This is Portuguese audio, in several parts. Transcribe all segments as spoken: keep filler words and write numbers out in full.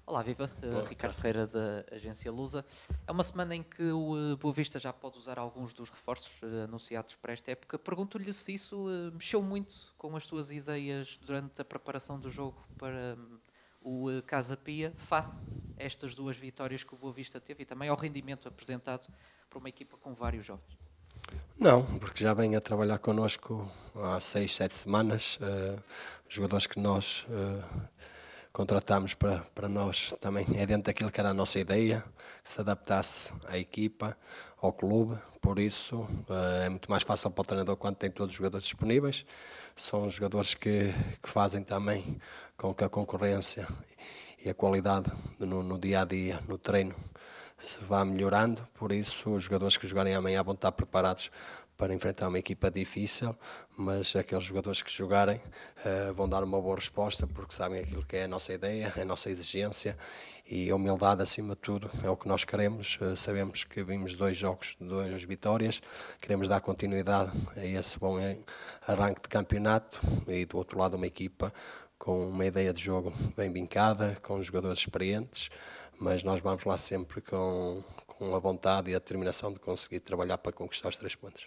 Olá, viva, uh, Ricardo Ferreira da Agência Lusa. É uma semana em que o uh, Boa Vista já pode usar alguns dos reforços uh, anunciados para esta época. Pergunto-lhe se isso uh, mexeu muito com as suas ideias durante a preparação do jogo para um, o uh, Casa Pia, face a estas duas vitórias que o Boa Vista teve e também ao rendimento apresentado por uma equipa com vários jovens. Não, porque já vem a trabalhar connosco há seis, sete semanas. Uh, os jogadores que nós uh, contratamos para, para nós também é dentro daquilo que era a nossa ideia, que se adaptasse à equipa, ao clube. Por isso uh, é muito mais fácil para o treinador quando tem todos os jogadores disponíveis. São jogadores que, que fazem também com que a concorrência e a qualidade no, no dia a dia, no treino, se vá melhorando. Por isso os jogadores que jogarem amanhã vão estar preparados para enfrentar uma equipa difícil, mas aqueles jogadores que jogarem uh, vão dar uma boa resposta, porque sabem aquilo que é a nossa ideia, a nossa exigência, e a humildade acima de tudo é o que nós queremos. Uh, sabemos que vimos dois jogos, duas vitórias, queremos dar continuidade a esse bom arranque de campeonato, e do outro lado uma equipa com uma ideia de jogo bem vincada, com jogadores experientes, mas nós vamos lá sempre com, com a vontade e a determinação de conseguir trabalhar para conquistar os três pontos.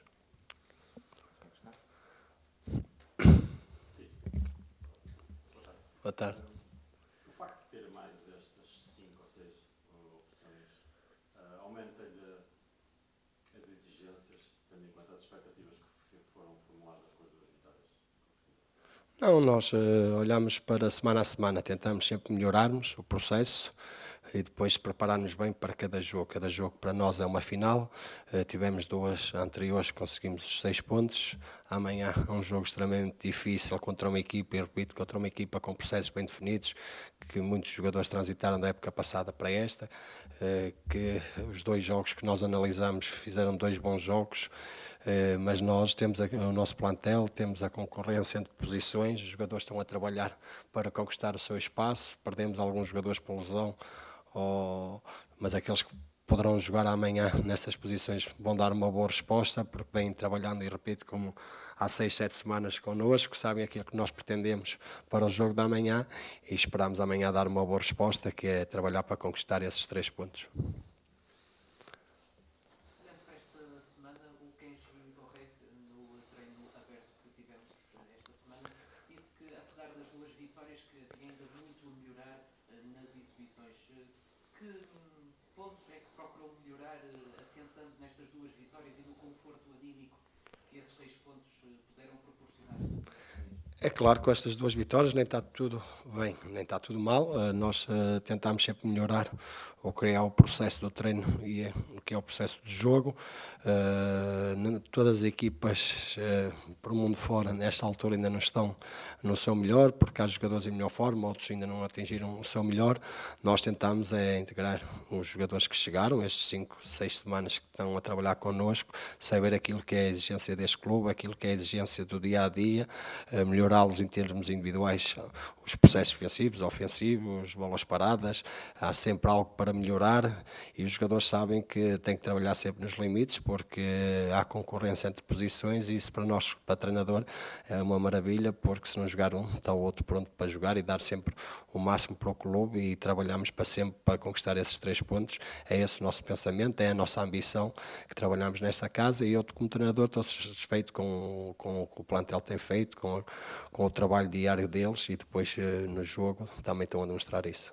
Boa tarde. O facto de ter mais destas cinco ou seis opções uh, aumenta-lhe as exigências, tendo em conta as expectativas que foram formuladas com as duas vitórias? Não, nós uh, olhamos para semana a semana, tentamos sempre melhorarmos o processo e depois preparar-nos bem para cada jogo. Cada jogo para nós é uma final. Uh, tivemos duas anteriores, conseguimos os seis pontos. Amanhã é um jogo extremamente difícil contra uma equipa, e repito, contra uma equipa com processos bem definidos, que muitos jogadores transitaram da época passada para esta, uh, que os dois jogos que nós analisamos fizeram dois bons jogos, uh, mas nós temos a, o nosso plantel, temos a concorrência entre posições, os jogadores estão a trabalhar para conquistar o seu espaço, perdemos alguns jogadores por lesão, Oh, mas aqueles que poderão jogar amanhã nessas posições vão dar uma boa resposta, porque vêm trabalhando, e repito, como há seis, sete semanas connosco, sabem aquilo que nós pretendemos para o jogo da amanhã, e esperamos amanhã dar uma boa resposta, que é trabalhar para conquistar esses três pontos. Olhando para esta semana, o Kenji Borré, no treino aberto que tivemos esta semana, disse que apesar das duas vitórias que havia ainda muito a melhorar nas exibições. Que pontos é que procuram melhorar, assentando nestas duas vitórias e no conforto anímico que esses seis pontos puderam proporcionar? É claro que com estas duas vitórias nem está tudo bem, nem está tudo mal. Nós uh, tentamos sempre melhorar ou criar o processo do treino e é, o que é o processo de jogo. Uh, todas as equipas uh, por mundo fora, nesta altura, ainda não estão no seu melhor, porque há jogadores em melhor forma, outros ainda não atingiram o seu melhor. Nós tentamos é integrar os jogadores que chegaram, estes cinco, seis semanas que estão a trabalhar connosco, saber aquilo que é a exigência deste clube, aquilo que é a exigência do dia-a-dia, uh, melhorá-los em termos individuais, os processos defensivos, ofensivos, bolas paradas. Há sempre algo para melhorar e os jogadores sabem que têm que trabalhar sempre nos limites, porque há concorrência entre posições, e isso para nós, para treinador, é uma maravilha, porque se não jogar um, está o outro pronto para jogar, e dar sempre o máximo para o clube, e trabalhamos para sempre para conquistar esses três pontos. É esse o nosso pensamento, é a nossa ambição que trabalhamos nesta casa, e eu, como treinador, estou satisfeito com, com o que o plantel tem feito, com, com o trabalho diário deles, e depois no jogo também estão a demonstrar isso.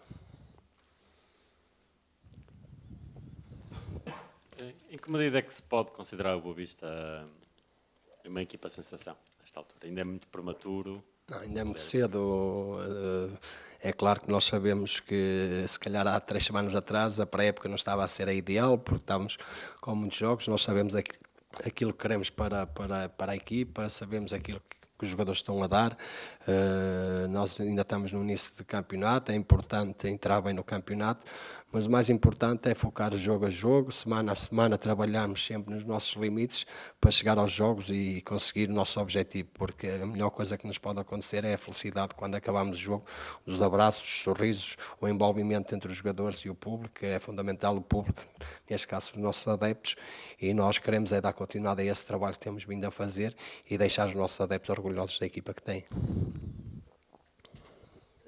Em que medida é que se pode considerar o Boa Vista uma equipa sensação nesta altura? Ainda é muito prematuro? Não, ainda é muito cedo. É claro que nós sabemos que, se calhar há três semanas atrás, a pré-época não estava a ser a ideal, porque estávamos com muitos jogos. Nós sabemos aquilo que queremos para, para, para a equipa, sabemos aquilo que que os jogadores estão a dar. Uh, nós ainda estamos no início do campeonato, é importante entrar bem no campeonato, mas o mais importante é focar jogo a jogo, semana a semana, trabalharmos sempre nos nossos limites para chegar aos jogos e conseguir o nosso objetivo, porque a melhor coisa que nos pode acontecer é a felicidade quando acabamos o jogo, os abraços, os sorrisos, o envolvimento entre os jogadores e o público. É fundamental o público, neste caso os nossos adeptos, e nós queremos é dar continuidade a esse trabalho que temos vindo a fazer e deixar os nossos adeptos orgulhosos da equipa que têm. O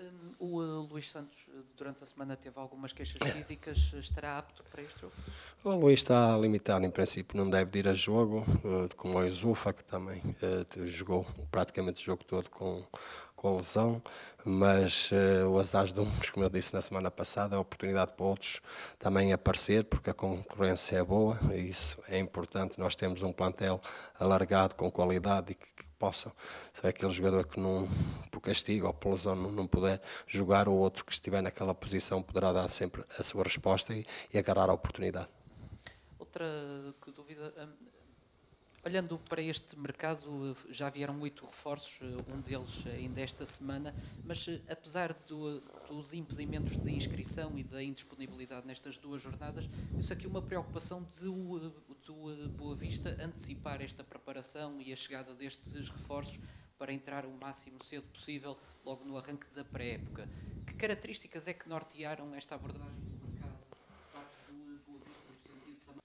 O uh, Luís Santos, durante a semana, teve algumas queixas físicas. Estará apto para este jogo? O Luís está limitado, em princípio, não deve ir a jogo, uh, como o Yusufa, que também uh, jogou praticamente o jogo todo com, com a lesão, mas uh, o azar de uns, como eu disse na semana passada, a oportunidade para outros também aparecer, porque a concorrência é boa, e isso é importante. Nós temos um plantel alargado, com qualidade, e que, que possam, se é aquele jogador que não, por castigo ou por lesão não, não puder jogar, o outro que estiver naquela posição poderá dar sempre a sua resposta e, e agarrar a oportunidade. Outra que dúvida, um, olhando para este mercado, já vieram oito reforços, um deles ainda esta semana, mas apesar do, dos impedimentos de inscrição e da indisponibilidade nestas duas jornadas, isso aqui é uma preocupação do, do Boa Vista antecipar esta preparação e a chegada destes reforços para entrar o máximo cedo possível, logo no arranque da pré-época. Que características é que nortearam esta abordagem do mercado por parte do Boa Vista, no sentido também?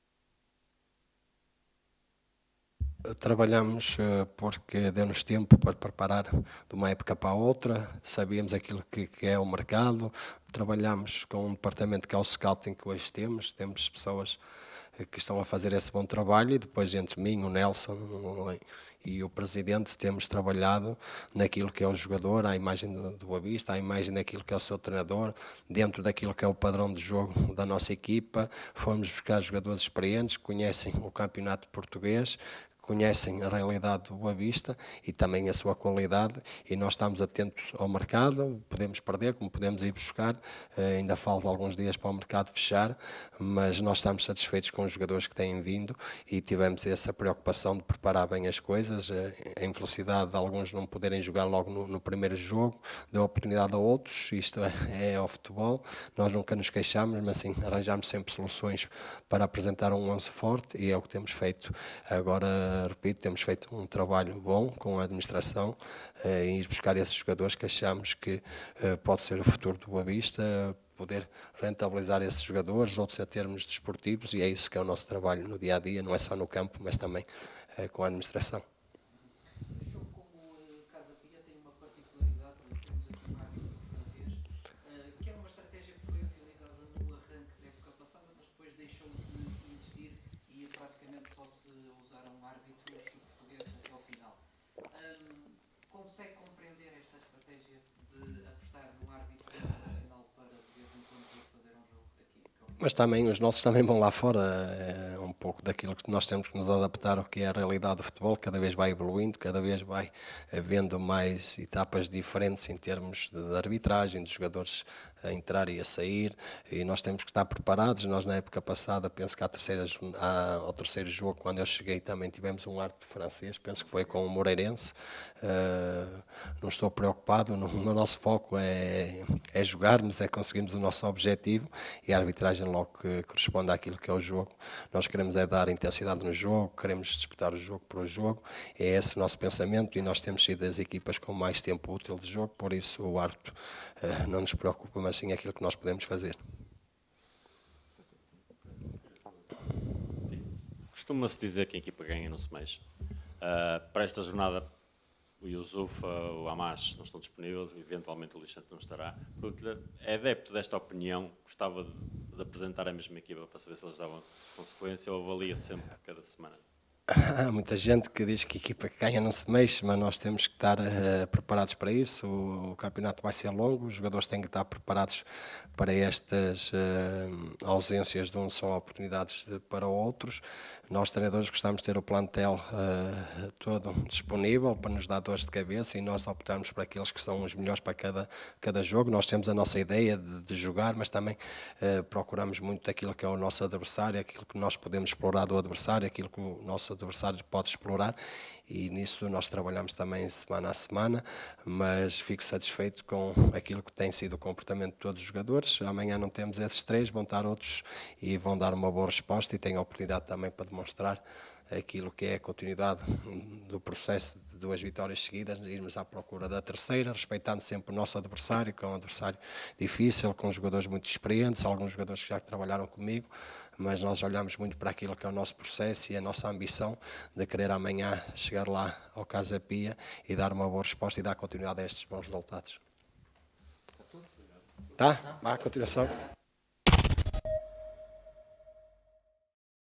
Trabalhamos porque deu-nos tempo para preparar de uma época para a outra, sabíamos aquilo que, que é o mercado, trabalhamos com um departamento que é o scouting que hoje temos, temos pessoas que estão a fazer esse bom trabalho e depois entre mim, o Nelson e o Presidente temos trabalhado naquilo que é o jogador, à imagem do, do Boa Vista, à imagem daquilo que é o seu treinador, dentro daquilo que é o padrão de jogo da nossa equipa. Fomos buscar jogadores experientes que conhecem o campeonato português, conhecem a realidade do Boa Vista e também a sua qualidade, e nós estamos atentos ao mercado. Podemos perder, como podemos ir buscar, ainda falta alguns dias para o mercado fechar, mas nós estamos satisfeitos com os jogadores que têm vindo e tivemos essa preocupação de preparar bem as coisas. A infelicidade de alguns não poderem jogar logo no, no primeiro jogo deu oportunidade a outros, isto é, é ao futebol, nós nunca nos queixamos, mas sim, arranjamos sempre soluções para apresentar um onze forte, e é o que temos feito agora. Repito, temos feito um trabalho bom com a administração eh, em ir buscar esses jogadores que achamos que eh, pode ser o futuro do Boa Vista, poder rentabilizar esses jogadores, outros a termos desportivos, e é isso que é o nosso trabalho no dia a dia, não é só no campo, mas também eh, com a administração. O jogo como o Casa Pia tem uma particularidade, temos aqui um árbitro francês, que é uma estratégia que foi utilizada no arranque da época passada, mas depois deixou de existir e praticamente só se usaram árbitros portugueses até ao final. Um, consegue compreender esta estratégia de apostar no árbitro internacional para de vez em quando fazer um jogo aqui? Mas também os nossos também vão lá fora, é um pouco daquilo que nós temos que nos adaptar ao que é a realidade do futebol, cada vez vai evoluindo, cada vez vai havendo mais etapas diferentes em termos de arbitragem, de jogadores a entrar e a sair, e nós temos que estar preparados. Nós na época passada, penso que à terceira, à, ao terceiro jogo, quando eu cheguei, também tivemos um árbitro francês, penso que foi com o Moreirense. Uh, não estou preocupado, no, no nosso foco é, é jogarmos, é conseguirmos o nosso objetivo, e a arbitragem logo que corresponde àquilo que é o jogo. Nós queremos é dar intensidade no jogo, queremos disputar o jogo por o jogo, é esse o nosso pensamento, e nós temos sido as equipas com mais tempo útil de jogo, por isso o árbitro uh, não nos preocupa, mas sim aquilo que nós podemos fazer. Costuma-se dizer que a equipa ganha não se mexe. Uh, para esta jornada, o Yusufa, o Hamas não estão disponíveis, eventualmente o Luís Santos não estará. É adepto desta opinião, gostava de, de apresentar a mesma equipa para saber se eles davam consequência, ou avalia sempre cada semana? Há muita gente que diz que a equipa que ganha não se mexe, mas nós temos que estar uh, preparados para isso. O, o campeonato vai ser longo, os jogadores têm que estar preparados para estas uh, ausências de uns são oportunidades de, para outros. Nós, treinadores, gostamos de ter o plantel uh, todo disponível para nos dar dores de cabeça, e nós optamos por aqueles que são os melhores para cada, cada jogo. Nós temos a nossa ideia de, de jogar, mas também uh, procuramos muito daquilo que é o nosso adversário, aquilo que nós podemos explorar do adversário, aquilo que o nosso adversário pode explorar, e nisso nós trabalhamos também semana a semana, mas fico satisfeito com aquilo que tem sido o comportamento de todos os jogadores. Amanhã não temos esses três, vão estar outros e vão dar uma boa resposta, e tenho a oportunidade também para demonstrar aquilo que é a continuidade do processo de duas vitórias seguidas, irmos à procura da terceira, respeitando sempre o nosso adversário, que é um adversário difícil, com jogadores muito experientes, alguns jogadores que já trabalharam comigo, mas nós olhamos muito para aquilo que é o nosso processo e a nossa ambição de querer amanhã chegar lá ao Casa Pia e dar uma boa resposta e dar continuidade a estes bons resultados. Tá? Vá, continuação.